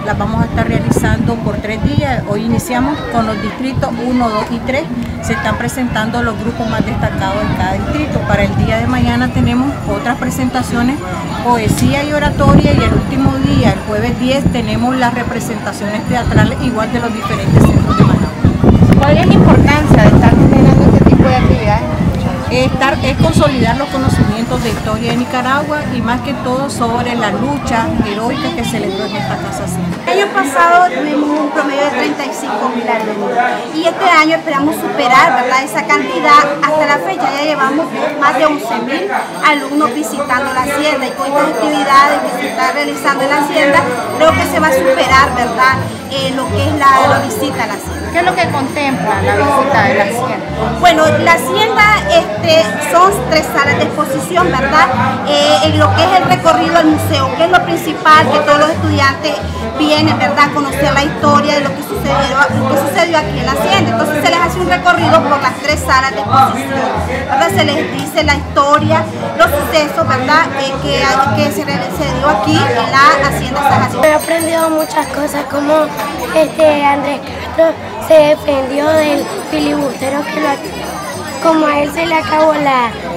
las vamos a estar realizando por 3 días. Hoy iniciamos con los distritos 1, 2 y 3. Se están presentando los grupos más destacados en cada distrito. Para el día de mañana tenemos otras presentaciones, poesía y oratoria, y el último día, el jueves 10, tenemos las representaciones teatrales igual de los diferentes centros de Managua. ¿Cuál es la importancia de estar generando este tipo de actividades? Es consolidar los conocimientos de historia de Nicaragua y más que todo sobre la lucha heroica que se celebró en esta casa hacienda. El año pasado tuvimos un promedio de 35.000 alumnos y este año esperamos superar, ¿verdad?, esa cantidad. Hasta la fecha ya llevamos más de 11.000 alumnos visitando la hacienda, y con estas actividades que se están realizando en la hacienda creo que se va a superar, ¿verdad?, lo que es la visita a la hacienda. ¿Qué es lo que contempla la visita de la hacienda? Bueno, la hacienda son 3 salas de exposición, ¿verdad? En lo que es el recorrido al museo, que es lo principal, que todos los estudiantes vienen, ¿verdad?, a conocer la historia de lo que sucedió aquí en la hacienda. Entonces se les hace un recorrido por las 3 salas de exposición, ¿verdad? Se les dice la historia, los sucesos, ¿verdad?, que se dio aquí en la hacienda San Jacinto. He aprendido muchas cosas, como Andrés Castro se defendió del filibustero que lo atacó. Como a él se le acabó el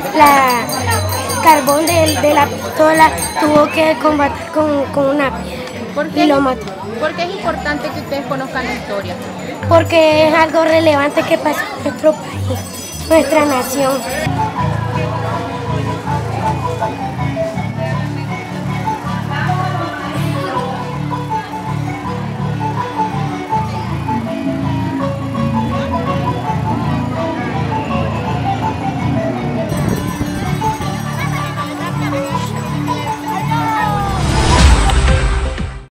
carbón de la pistola, tuvo que combatir con una piedra y lo mató. ¿Por qué es importante que ustedes conozcan la historia? Porque es algo relevante que pasa en nuestro país, nuestra nación.